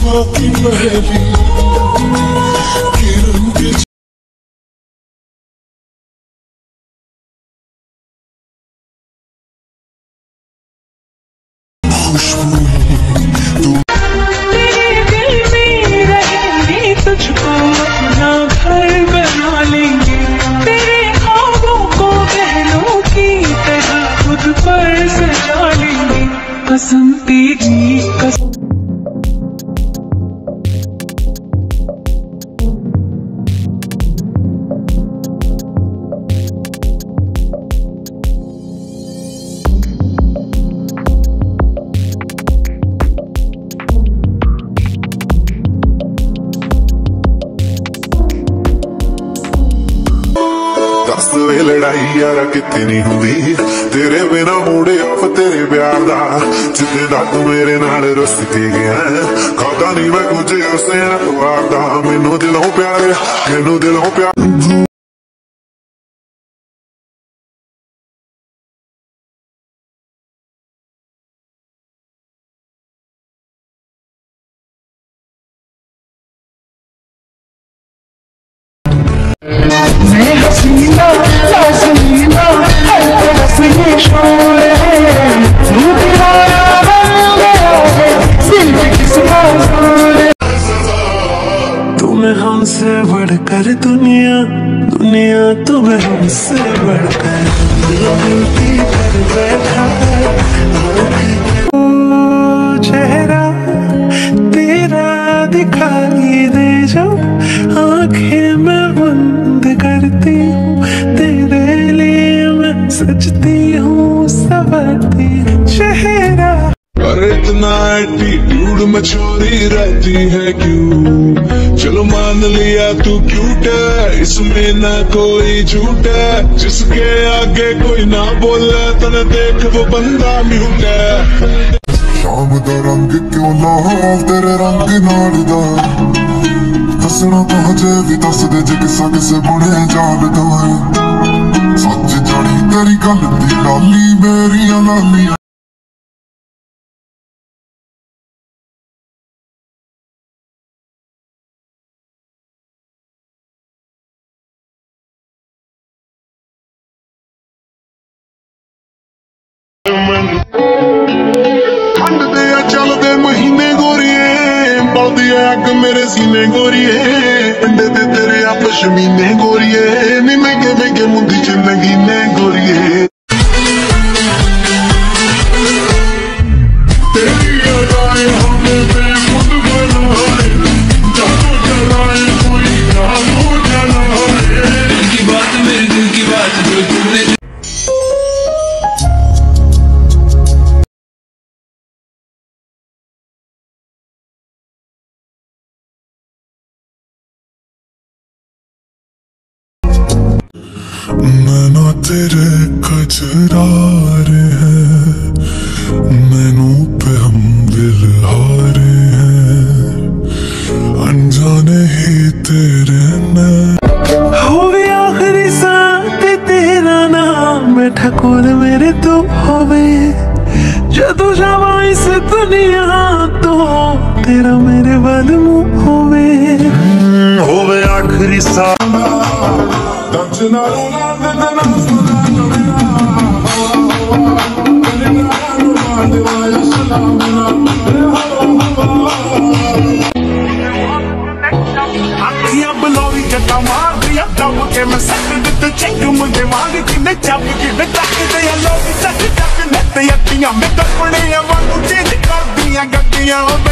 बाकी पहली किरण की खुशबू तू तेरे दिल में रहेंगे, तुझको अपना घर बना लेंगे। तेरे ख्वाबों को महलों की तरह खुद पर सजा लेंगे। कसम तेरी कसम। वे लड़ाई यार कितनी नहीं हुई तेरे बिना मूडे ऑफ तेरे प्यार दा जिद्दे दा तू मेरे नाल रुस के गया खाता नहीं मैं कुछ उसे ऐतवार दा मैनू दिलों प्यार मैनू दिलों प्यार मैं हसीना लाजमीना हर तरफ ये शोर है। तू दीवाना बन गया है, सिर्फ किसका जोर है। तुम्हें हमसे बढ़कर दुनिया दुनिया तुम्हें हमसे बढ़कर मिलती कर बैठा है। चेहरा तेरा दिखाई दे जब आंखें मैं बंद करती हूँ, तेरे लिए मैं सजती हूँ सवरती चेहरा। अरे इतना एटीट्यूड में छोरी रहती है क्यों? चलो मान लिया तू क्यूट है, इसमें ना कोई झूठ है। जिसके आगे कोई ना बोले तने देख वो बंदा म्यूट है। शाम दा रंग क्यों ना तेरे रंग नाल दा दसना तो हजे भी दस दे जे किसा किसे बुने जान दा सच जानी तेरी गल दी लाली मेरिया लालियां। चलदे महीने गोरिए बलदी अग मेरे सीने गोरिए पिंडे दे तेरे आप शमीने गोरिए नी महंगे महंगे मुंदी च नगीने गोरिए। तेरी अदाएं हमें बेखुद बनाए जादू जलाए कोई जादू जलाए। दिल की बात मेरे दिल की बात जो तुमने मैनू तेरे कजरारे हैं, मैनू पे हम दिल हारे हैं, अनजाने ही तेरे होवे आखिरी सांस तेरा नाम ठकुर मेरे तू होवे। जदों जावां इस दुनिया तो तेरा मेरे वल मुंह होवे आखिरी सांस। बलौरी जटा मार दिया दब के मैं सट दिते चंग मुझे मांग कि मैं जब कि मैं तक दिया लोग सट तक नत यतियां मैं कपड़े वांगू चेंज कर दिया गड्डियां।